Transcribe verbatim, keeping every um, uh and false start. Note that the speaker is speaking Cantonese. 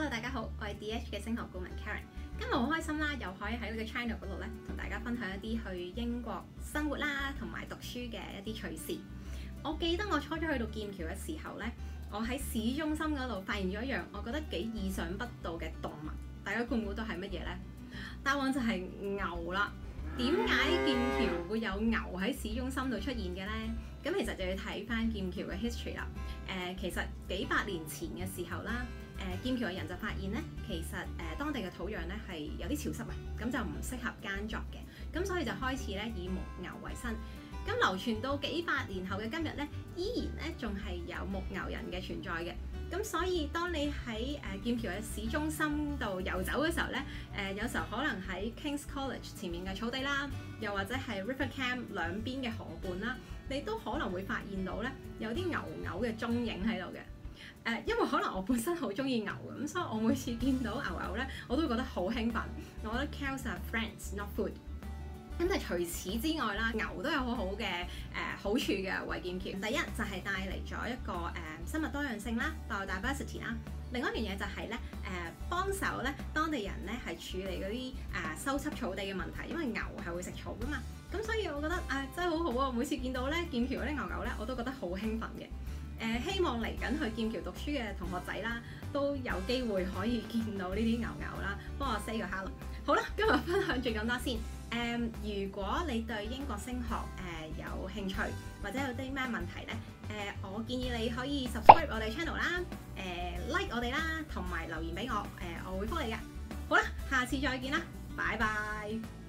大家好，我係 D H 嘅升學顧問 Karen。今日好開心啦，又可以喺呢個 channel 嗰度咧，同大家分享一啲去英國生活啦，同埋讀書嘅一啲趣事。我記得我初初去到劍橋嘅時候咧，我喺市中心嗰度發現咗一樣我覺得幾意想不到嘅動物。大家估唔估到係乜嘢呢？答案就係牛啦。點解劍橋會有牛喺市中心度出現嘅呢？咁其實就要睇翻劍橋嘅 history 啦。誒、呃，其實幾百年前嘅時候啦，誒、呃、劍橋嘅人就發現咧，其實誒、呃、當地嘅土壤咧係有啲潮濕啊，咁就唔適合耕作嘅，咁所以就開始咧以牧牛為生。咁流傳到幾百年後嘅今日咧，依然咧仲係有牧牛人嘅存在嘅。咁所以當你喺誒劍橋嘅市中心度遊走嘅時候咧，誒、呃、有時候可能喺 King's College 前面嘅草地啦，又或者係 River Cam 兩邊嘅河畔啦，你都可能會發現到咧有啲牛牛嘅蹤影喺度嘅。誒、呃，因為可能我本身好中意牛嘅，咁所以我每次見到牛牛咧，我都會覺得好興奮。我覺得 cows are friends, not food。咁但係除此之外啦，牛都有好好嘅誒好處嘅為劍橋。第一就係、是、帶嚟咗一個誒、呃、生物多樣性啦 biodiversity 啦。另外一樣嘢就係咧誒幫手咧當地人咧係處理嗰啲誒收葺草地嘅問題，因為牛係會食草噶嘛。咁所以我覺得啊、呃、真係好好啊！每次見到咧劍橋嗰啲牛牛咧，我都覺得好興奮嘅。誒、呃、希望嚟緊去劍橋讀書嘅同學仔啦，都有機會可以見到呢啲牛牛啦，幫我 say 個 hello。好啦，今日分享住咁多先。誒、嗯，如果你對英國升學誒、呃、有興趣，或者有啲咩問題咧，誒、呃，我建議你可以 subscribe 我哋 channel 啦，誒、呃、like 我哋啦，同埋留言俾我，誒、呃，我會覆你嘅。好啦，下次再見啦，拜拜。